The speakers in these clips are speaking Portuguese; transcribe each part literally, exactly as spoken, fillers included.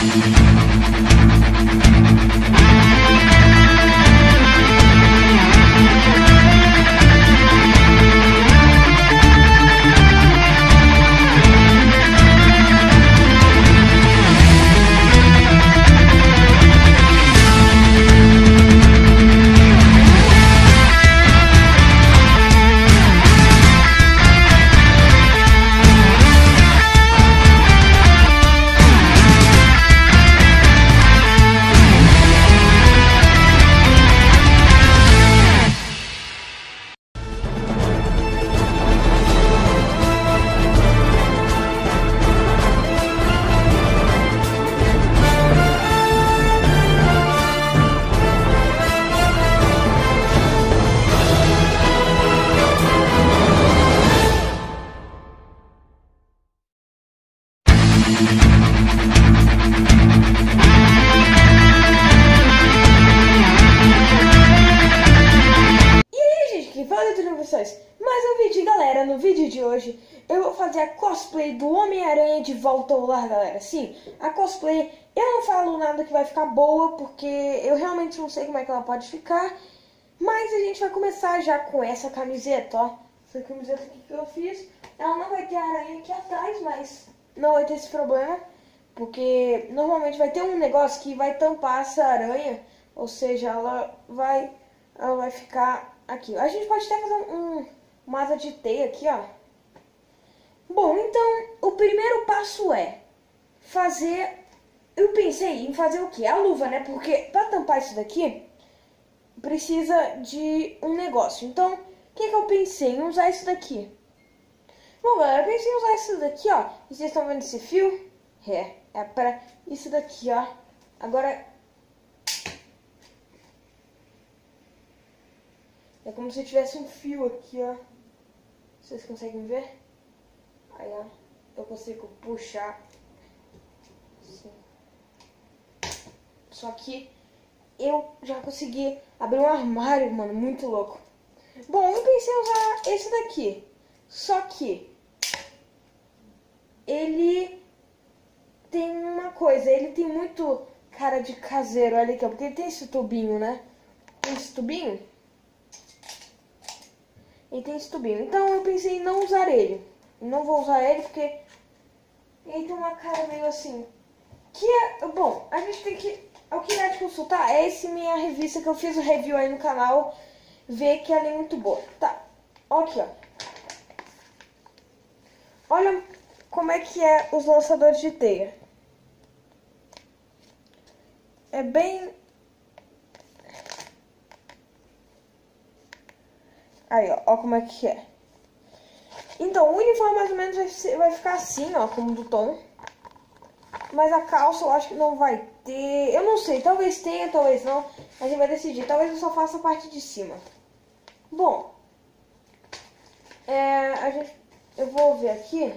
Mais um vídeo, galera. No vídeo de hoje eu vou fazer a cosplay do Homem-Aranha de volta ao lar, galera. Sim, a cosplay, eu não falo nada que vai ficar boa, porque eu realmente não sei como é que ela pode ficar. Mas a gente vai começar já com essa camiseta, ó. Essa camiseta aqui que eu fiz, ela não vai ter aranha aqui atrás, mas não vai ter esse problema, porque normalmente vai ter um negócio que vai tampar essa aranha, ou seja, ela vai, ela vai ficar aqui. A gente pode até fazer um, um, uma asa de teia aqui, ó. Bom, então, o primeiro passo é fazer... Eu pensei em fazer o quê? A luva, né? Porque pra tampar isso daqui, precisa de um negócio. Então, o que que eu pensei? Em usar isso daqui. Bom, galera, eu pensei em usar isso daqui, ó. Vocês estão vendo esse fio? É, é pra isso daqui, ó. Agora... é como se tivesse um fio aqui, ó. Vocês conseguem ver? Aí, ó. Eu consigo puxar. Assim. Só que eu já consegui abrir um armário, mano. Muito louco. Bom, eu pensei em usar esse daqui. Só que ele tem uma coisa. Ele tem muito cara de caseiro. Olha aqui, ó. Porque ele tem esse tubinho, né? Tem esse tubinho. E tem esse tubinho. Então eu pensei em não usar ele. Não vou usar ele porque ele tem uma cara meio assim. Que é... Bom, a gente tem que... O que é de consultar é esse minha revista que eu fiz o review aí no canal. Ver que ela é muito boa. Tá. Aqui, ó. Olha como é que é os lançadores de teia. É bem... Aí, ó, ó como é que é. Então, o uniforme mais ou menos vai, ser, vai ficar assim, ó, como do Tom. Mas a calça eu acho que não vai ter. Eu não sei, talvez tenha, talvez não. A gente vai decidir. Talvez eu só faça a parte de cima. Bom, é, a gente, eu vou ver aqui.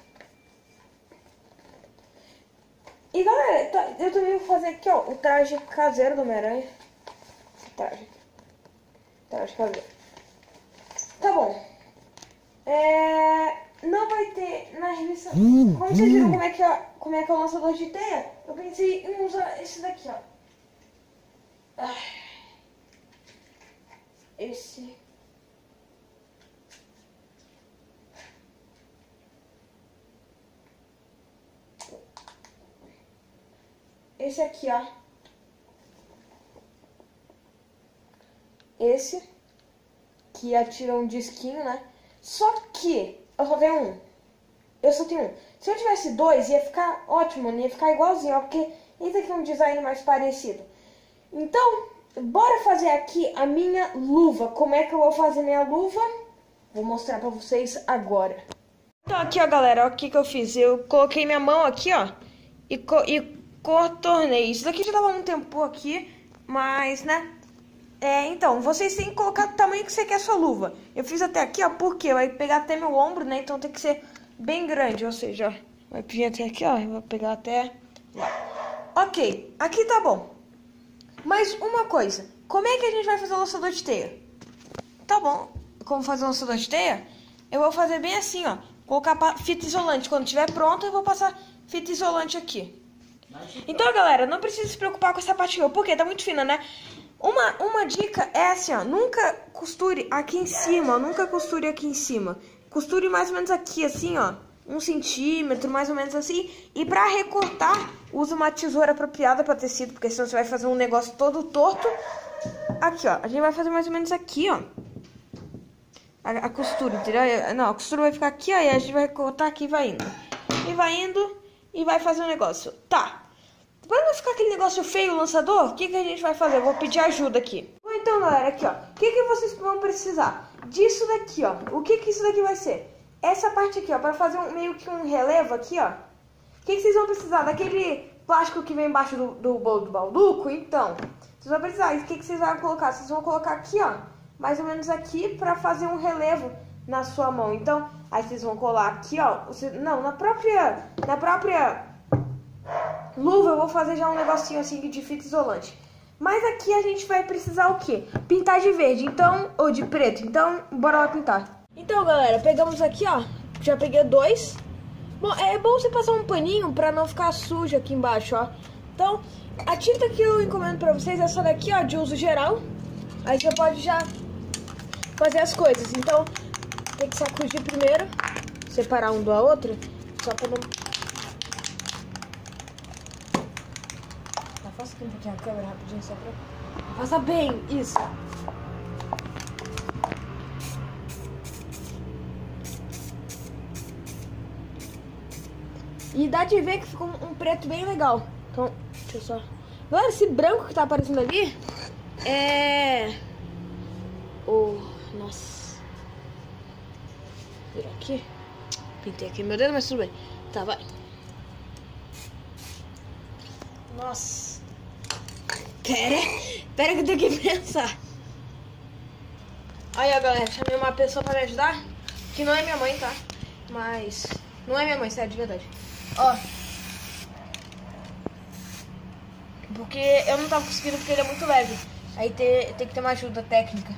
E galera, eu também vou fazer aqui, ó, o traje caseiro do Homem-Aranha. Traje. Traje caseiro. Tá bom. É, não vai ter na revista. Como vocês viram como é que é, como é que é o lançador de teia, eu pensei em usar esse daqui, ó. Esse. Esse aqui, ó. Esse. Que atira um disquinho, né? Só que eu só tenho um. Eu só tenho um. Se eu tivesse dois, ia ficar ótimo, ia ficar igualzinho, ó. Porque esse aqui é um design mais parecido. Então, bora fazer aqui a minha luva. Como é que eu vou fazer minha luva? Vou mostrar pra vocês agora. Então aqui, ó, galera, ó, o que que eu fiz. Eu coloquei minha mão aqui, ó. E, co e contornei. Isso daqui já tava um tempo aqui, mas, né? É, então, vocês têm que colocar o tamanho que você quer a sua luva. Eu fiz até aqui, ó, porque vai pegar até meu ombro, né? Então tem que ser bem grande, ou seja, ó, vai vir até aqui, ó, vai pegar até lá. Ok, aqui tá bom. Mas uma coisa, como é que a gente vai fazer o lançador de teia? Tá bom, como fazer o lançador de teia? Eu vou fazer bem assim, ó, colocar fita isolante. Quando estiver pronto, eu vou passar fita isolante aqui. Então, galera, não precisa se preocupar com essa parte aqui, porque tá muito fina, né? Uma, uma dica é assim, ó, nunca costure aqui em cima, ó, nunca costure aqui em cima. Costure mais ou menos aqui, assim, ó, um centímetro, mais ou menos assim. E pra recortar, usa uma tesoura apropriada pra tecido, porque senão você vai fazer um negócio todo torto. Aqui, ó, a gente vai fazer mais ou menos aqui, ó. A, a costura, entendeu? Não, a costura vai ficar aqui, ó, e a gente vai cortar aqui e vai indo. E vai indo e vai fazer um negócio. Tá. Pra não ficar aquele negócio feio, o lançador, o que, que a gente vai fazer? Eu vou pedir ajuda aqui. Bom, então, galera, aqui, ó. O que, que vocês vão precisar? Disso daqui, ó. O que, que isso daqui vai ser? Essa parte aqui, ó, pra fazer um, meio que um relevo aqui, ó. O que, que vocês vão precisar? Daquele plástico que vem embaixo do, do bolo do balduco? Então, vocês vão precisar. O que, que vocês vão colocar? Vocês vão colocar aqui, ó. Mais ou menos aqui pra fazer um relevo na sua mão. Então, aí vocês vão colar aqui, ó. Você, não, na própria... Na própria... luva eu vou fazer já um negocinho assim de fita isolante. Mas aqui a gente vai precisar o quê? Pintar de verde, então, ou de preto. Então, bora lá pintar. Então, galera, pegamos aqui, ó. Já peguei dois. Bom, é bom você passar um paninho pra não ficar sujo aqui embaixo, ó. Então, a tinta que eu encomendo pra vocês é essa daqui, ó, de uso geral. Aí você pode já fazer as coisas. Então, tem que sacudir primeiro, separar um da outra, só pra não... Faça aqui um pouquinho a câmera rapidinho, só pra... Faça bem, isso. E dá de ver que ficou um, um preto bem legal. Então, deixa eu só... Galera, esse branco que tá aparecendo ali é... Oh, nossa. Vira aqui. Pintei aqui meu dedo, mas tudo bem. Tá, vai. Nossa. Pera, pera que eu tenho que pensar. Aí, ó, galera, chamei uma pessoa pra me ajudar, que não é minha mãe, tá? Mas, não é minha mãe, sério, de verdade. Ó. Porque eu não tava conseguindo, porque ele é muito leve. Aí tem, tem que ter uma ajuda técnica.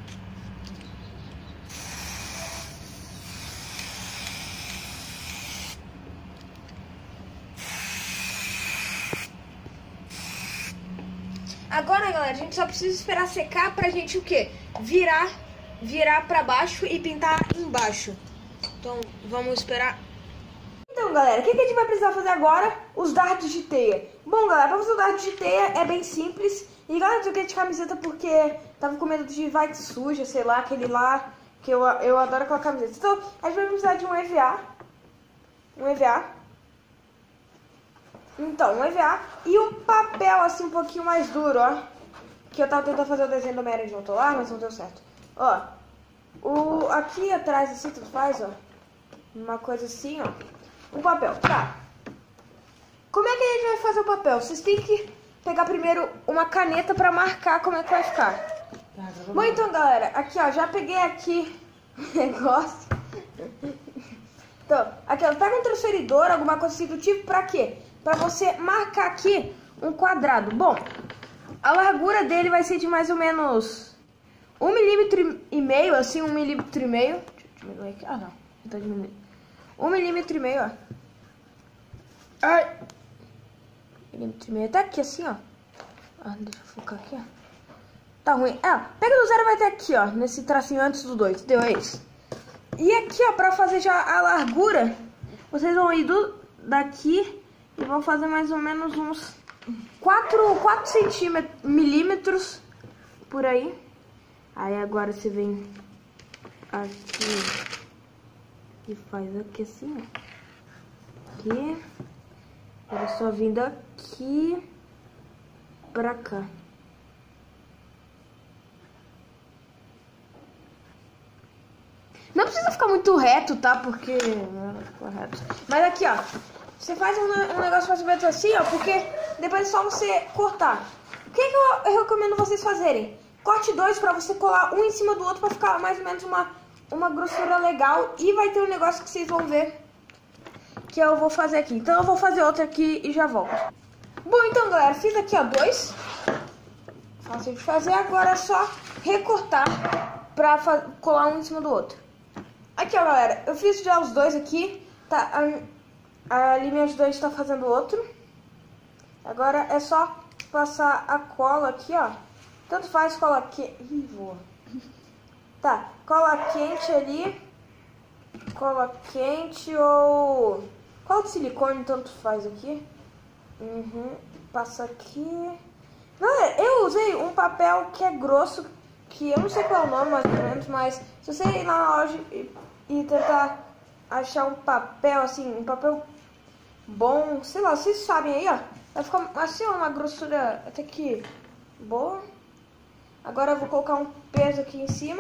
Agora, galera, a gente só precisa esperar secar pra gente o quê? Virar, virar pra baixo e pintar embaixo. Então, vamos esperar. Então, galera, o que, que a gente vai precisar fazer agora? Os dardos de teia. Bom, galera, pra fazer o dardo de teia é bem simples. E, galera, eu troquei de camiseta porque tava com medo de vai que suja, sei lá, aquele lá que eu, eu adoro aquela camiseta. Então, a gente vai precisar de um E V A. Um E V A. Então, um E V A e um papel assim um pouquinho mais duro, ó. Que eu tava tentando fazer o desenho do Homem-Aranha de volta lá, mas não deu certo. Ó, o, aqui atrás assim, tu faz, ó. Uma coisa assim, ó. Um papel, tá. Como é que a gente vai fazer o papel? Vocês têm que pegar primeiro uma caneta pra marcar como é que vai ficar. Bom, então, galera, aqui, ó, já peguei aqui o negócio. Então, aqui, ó, pega um transferidor, alguma coisa assim do tipo, pra quê? Pra você marcar aqui um quadrado. Bom, a largura dele vai ser de mais ou menos um milímetro e meio, assim, um milímetro e meio. Deixa eu diminuir aqui. Ah, não, não tá diminuindo. Um milímetro e meio, ó. Ai. Milímetro e meio, até aqui, assim, ó. Ah, deixa eu focar aqui, ó. Tá ruim. É, pega do zero e vai até aqui, ó, nesse tracinho antes do dois, entendeu? É isso. E aqui, ó, pra fazer já a largura, vocês vão ir do, daqui... E vão fazer mais ou menos uns quatro centímetros, milímetros por aí. Aí agora você vem aqui e faz aqui assim, ó. Aqui. Era só vindo aqui pra cá. Não precisa ficar muito reto, tá? Porque não ficou reto. Mas aqui, ó. Você faz um, um negócio mais ou menos assim, ó, porque depois é só você cortar. O que, que eu, eu recomendo vocês fazerem? Corte dois pra você colar um em cima do outro pra ficar mais ou menos uma, uma grossura legal. E vai ter um negócio que vocês vão ver que eu vou fazer aqui. Então eu vou fazer outro aqui e já volto. Bom, então, galera, fiz aqui, ó, dois. Fácil de fazer. Agora é só recortar pra colar um em cima do outro. Aqui, ó, galera, eu fiz já os dois aqui. Tá... A... Ali me ajudou a estar fazendo outro. Agora é só passar a cola aqui, ó. Tanto faz cola quente. Ih, voa. Tá, cola quente ali. Cola quente ou... Cola de silicone, tanto faz aqui. Uhum. Passa aqui. Galera, eu usei um papel que é grosso, que eu não sei qual é o nome mais ou menos, mas se você ir lá na loja e, e tentar achar um papel assim, um papel bom, sei lá, vocês sabem aí, ó, vai ficar assim, uma grossura até que boa. Agora eu vou colocar um peso aqui em cima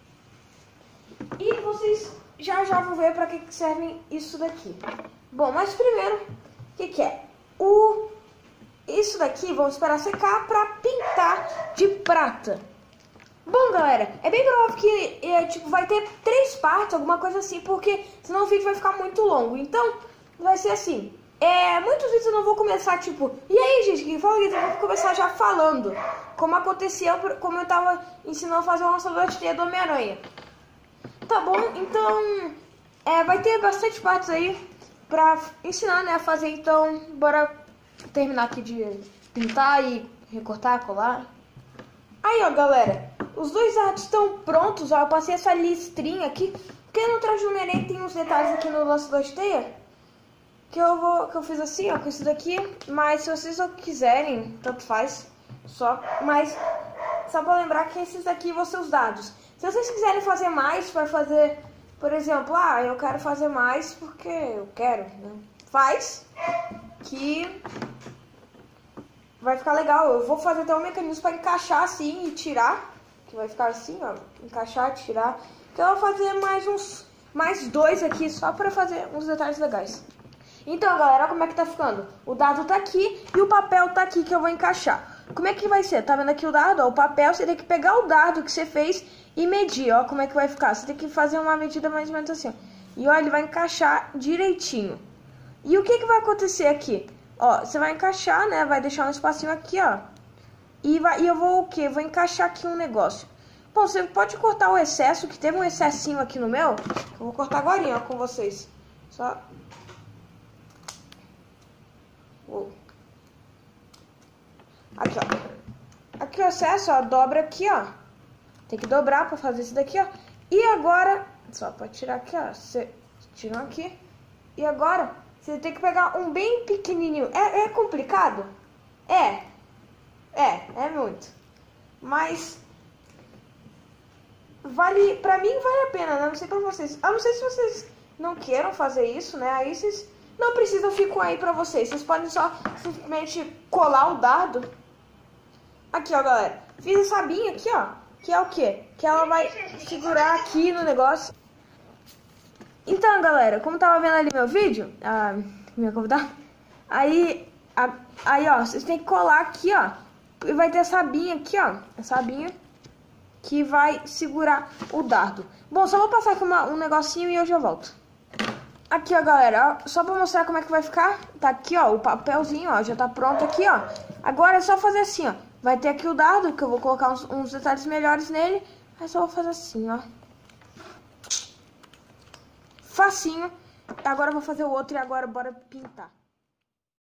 e vocês já já vão ver para que que servem isso daqui. Bom, mas primeiro, o que que é? O Isso daqui, vamos esperar secar para pintar de prata. Bom, galera, é bem provável que é, tipo, vai ter três partes, alguma coisa assim, porque senão o vídeo vai ficar muito longo. Então, vai ser assim. É, muitos vídeos eu não vou começar, tipo... E aí, gente, que fala isso? Eu vou começar já falando. Como acontecia, como eu tava ensinando a fazer o lançador de teia do Homem-Aranha. Tá bom? Então, é, vai ter bastante partes aí pra ensinar, né, a fazer. Então, bora terminar aqui de pintar e recortar, colar. Aí, ó, galera, os dois artes estão prontos, ó. Eu passei essa listrinha aqui, porque no traje do Homem-Aranha tem uns detalhes aqui no lançador de teia que eu vou, que eu fiz assim, ó, com isso daqui. Mas se vocês não quiserem, tanto faz, só, mas só pra lembrar que esses daqui vão ser os dados. Se vocês quiserem fazer mais, para fazer, por exemplo, ah, eu quero fazer mais porque eu quero, né? Faz, que vai ficar legal. Eu vou fazer até um mecanismo para encaixar assim e tirar, que vai ficar assim, ó, encaixar, tirar. Então eu vou fazer mais uns, mais dois aqui só para fazer uns detalhes legais. Então, galera, olha como é que tá ficando. O dado tá aqui e o papel tá aqui que eu vou encaixar. Como é que vai ser? Tá vendo aqui o dado? Ó, o papel, você tem que pegar o dado que você fez e medir, ó, como é que vai ficar. Você tem que fazer uma medida mais ou menos assim, ó. E ó, ele vai encaixar direitinho. E o que que vai acontecer aqui? Ó, você vai encaixar, né? Vai deixar um espacinho aqui, ó. E, vai, e eu vou o quê? Vou encaixar aqui um negócio. Bom, você pode cortar o excesso, que teve um excessinho aqui no meu. Eu vou cortar agora, ó, com vocês. Só... Uou. Aqui, ó. Aqui o excesso, ó, dobra aqui, ó. Tem que dobrar pra fazer isso daqui, ó. E agora, só pra tirar aqui, ó. Você tira aqui. E agora, você tem que pegar um bem pequenininho. É, é complicado? É. É, é muito. Mas vale, pra mim vale a pena, né? Não sei pra vocês. A não sei se vocês não queiram fazer isso, né? Aí vocês não precisam, ficam aí pra vocês. Vocês podem só simplesmente colar o dado. Aqui, ó, galera. Fiz essa abinha aqui, ó. Que é o quê? Que ela vai segurar aqui no negócio. Então, galera, como tava vendo ali meu vídeo, a minha convidada, aí, a, aí, ó, vocês tem que colar aqui, ó. E vai ter essa abinha aqui, ó. Essa abinha que vai segurar o dardo. Bom, só vou passar aqui uma, um negocinho e eu já volto. Aqui, ó, galera, ó, só pra mostrar como é que vai ficar. Tá aqui, ó, o papelzinho, ó, já tá pronto aqui, ó. Agora é só fazer assim, ó. Vai ter aqui o dardo, que eu vou colocar uns, uns detalhes melhores nele. Aí só vou fazer assim, ó. Facinho. Agora eu vou fazer o outro e agora bora pintar.